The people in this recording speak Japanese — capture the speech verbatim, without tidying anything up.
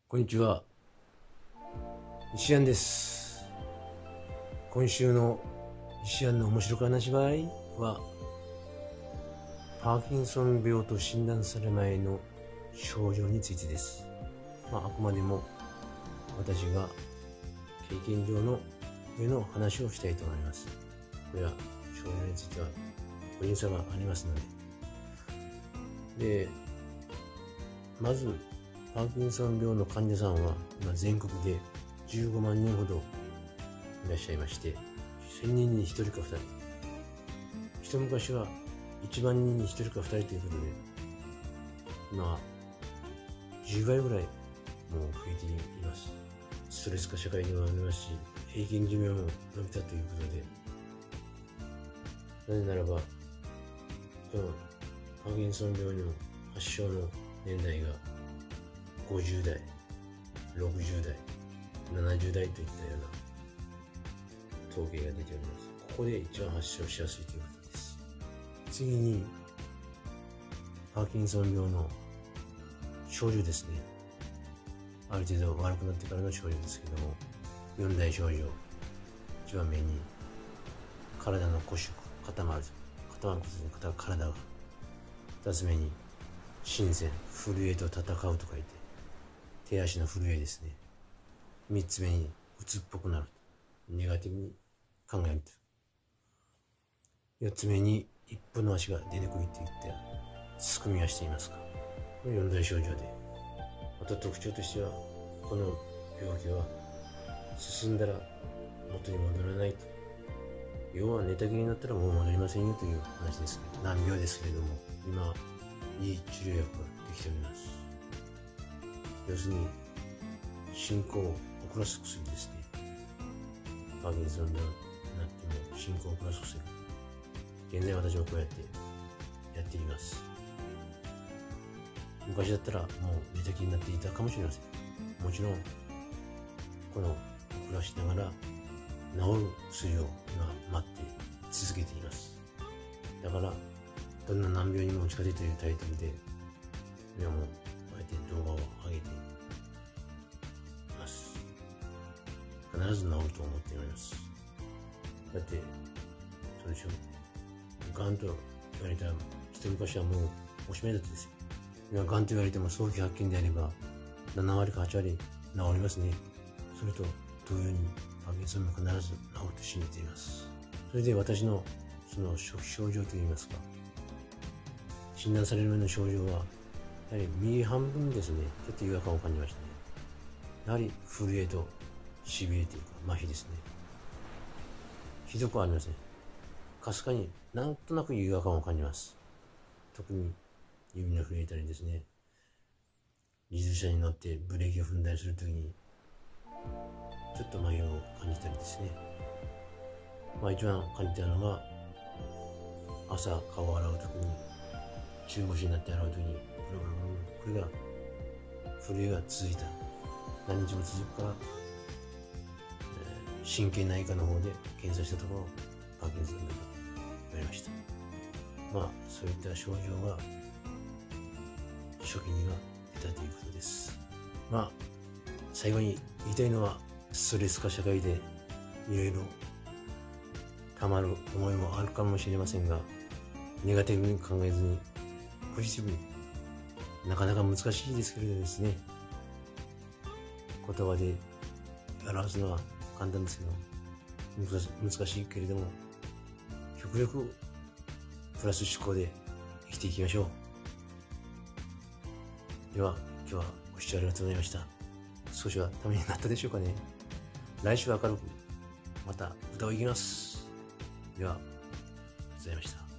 こんにちは、石安です。今週の石安の面白く話場合は、パーキンソン病と診断される前の症状についてです。まあ、あくまでも私が経験上の上の話をしたいと思います。これは症状については個人差がありますので。で、まず、パーキンソン病の患者さんは今全国でじゅうごまんにんほどいらっしゃいまして、せんにんにひとりかふたり、一昔はいちまんにんにひとりかふたりということで、今はじゅうばいぐらいもう増えています。ストレス化社会でもありますし、平均寿命も伸びたということで、なぜならば、このパーキンソン病の発症の年代がごじゅうだい、ろくじゅうだい、ななじゅうだいといったような統計が出ております。ここで一番発症しやすいということです。次に、パーキンソン病の症状ですね。ある程度悪くなってからの症状ですけども、よん大症状。いちばんめに、体の固縮、固まる。固まることで体が。ふたつめに、心線、震えと戦うと書いて、手足の震えですね。みっつめに、鬱っぽくなる。ネガティブに考える。よっつめに、一歩の足が出にくいといったすくみはしていますか。これよん大症状で。また特徴としては、この病気は進んだら元に戻らないと。要は寝たきりになったらもう戻りませんよという話ですね。難病ですけれども、今、いい治療薬ができております。要するに、進行を遅らす薬ですね。パーキンソン病になっても進行を遅らす薬。現在私はこうやってやっています。昔だったらもう寝たきりになっていたかもしれません。もちろん、この遅らしながら治る薬を今待って続けています。だから、どんな難病にも打ち勝てというタイトルで、今もこうやって動画を上げています。必ず治ると思っております。だって、そうでしょう。がんと言われたら、一昔はもうおしまいだったですよ。今、がんと言われても早期発見であれば、ななわりかはちわり治りますね。それと同様に、パーキンソンも必ず治ると信じています。それで私のその初期症状といいますか、診断される前の症状は、やはり右半分ですね、ちょっと違和感を感じましたね。やはり震えとしびれというか、麻痺ですね。ひどくはありません。かすかになんとなく違和感を感じます。特に指の震えたりですね、自動車に乗ってブレーキを踏んだりするときに、ちょっと麻痺を感じたりですね。まあ一番感じたのが、朝顔を洗うときに、中腰になって洗うときに、これが、震えが続いた。何日も続くから、えー、神経内科の方で検査したところ、パーキンソン病と言われました。まあ、そういった症状が、初期には出たということです。まあ、最後に言いたいのは、ストレス化社会で、いろいろ、たまる思いもあるかもしれませんが、ネガティブに考えずに、ポジティブに、なかなか難しいですけれどですね、言葉で表すのは簡単ですけど、難しいけれども、極力プラス思考で生きていきましょう。では、今日はご視聴ありがとうございました。少しはためになったでしょうかね。来週は明るく、また歌をいきます。では、ありがとうございました。